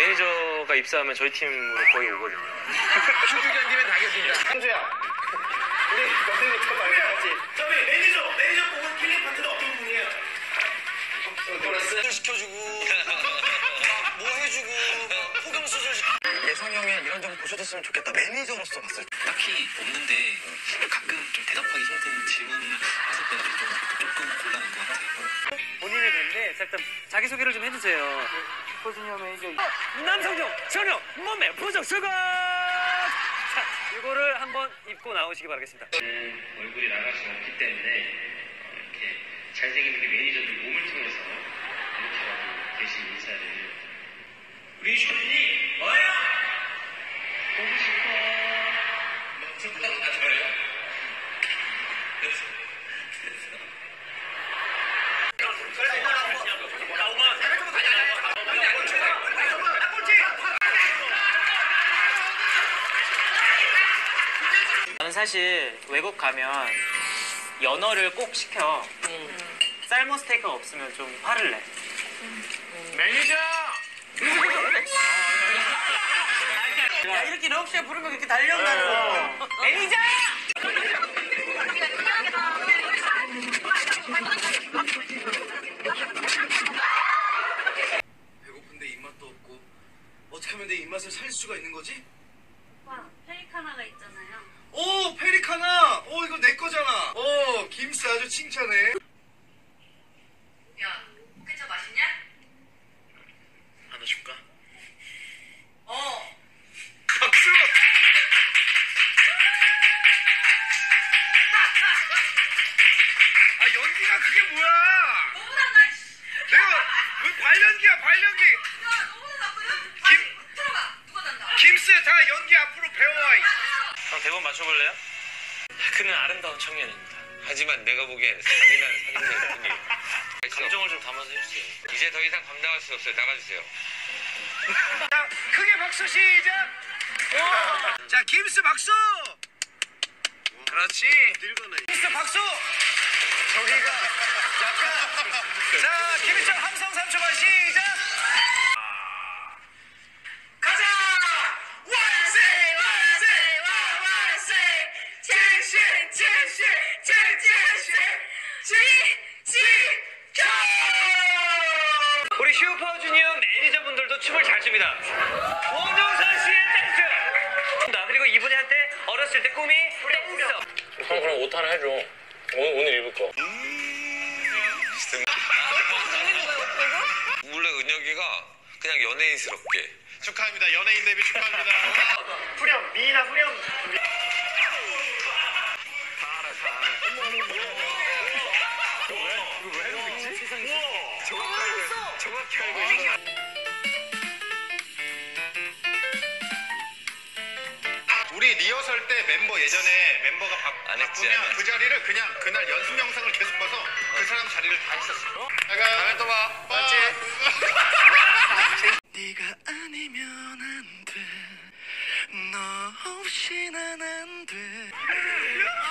매니저가 입사하면 저희 팀으로 거의 오거든요. 한주 견디면 다 견딘다. 한주야, 우리 너네부터 말해야지. 저기 매니저 뽑은 킬링 파트너 어떤 분이에요? 보너스 시켜주고 뭐 해주고 폭염 수술 예성이 형의 이런 점 보셔줬으면 좋겠다. 매니저로서 봤을 때 딱히 없는데 가끔 좀 대답하기 힘든 질문 했을 때는 조금 곤란한 것 같아요. 본인의 밴데 일단 자기소개를 좀 해주세요. 포즈니어 매니저 남성용 전용 몸매 부정 수건. 자, 이거를 한번 입고 나오시기 바라겠습니다. 얼굴이 나갈 수 없기 때문에 이렇게 잘생긴 우리 매니저들 몸을 통해서 이렇게라도 대신 인사를. 우리 슈퍼니 뭐야? 보고 싶어. 저 부탁 다 줘요. 됐어. 나는 사실 외국 가면 연어를 꼭 시켜. 쌀머 스테이크가 없으면 좀 화를 내. 매니저. 야, 이렇게 럭시에 부르면 이렇게 달려온다는 거. 매니저! 배고픈데 입맛도 없고 어떻게 하면 내 입맛을 살 수가 있는 거지? 오빠, 페리카나가 있잖아요. 오, 페리카나. 오, 이거 내 거잖아. 오, 김스 아주 칭찬해. 야, 포케차 맛있냐? 하나 줄까? 어. 박수. 아, 연기가 그게 뭐야? 너보다 나, 씨. 내가 왜 발연기야, 발연기. 야, 너보다 나거든? 들어가. 누가 난다? 김스 다 연기 앞으로 배워와. 형 대본 맞춰볼래요? 그는 아름다운 청년입니다. 하지만 내가 보기엔 잔인한 살인자일 뿐이에요. 감정을 좀 담아서 해주세요. 이제 더 이상 감당할 수 없어요. 나가주세요. 자, 크게 박수 시작. 자, 김스 박수. 그렇지. 김스 박수. 저기가 약간. 자, 김희철 함성 3초만 시작. 가자. 완세 완세 완세. 칠십 우리 슈퍼주니어 매니저분들도 춤을 잘 춥니다. 원종선 씨의 댄스. 그리고 이분이 한때 어렸을 때 꿈이 댄서. 형 그럼 옷 하나 해줘. 오늘 입을 거. 원래 은혁이가 그냥 연예인스럽게. 축하합니다. 연예인 데뷔 축하합니다. 후렴 미나 후렴. 정확히 알고 있어. 우리 리허설 때 예전에 멤버가 안 했지, 바꾸면 안 그 자리를 그냥 그날 연습 영상을 계속 봐서 그 사람 자리를 다 했었어. 다음에 또 봐. 맞지? 네가 아니면 안 돼. 너 없이 난 안 돼.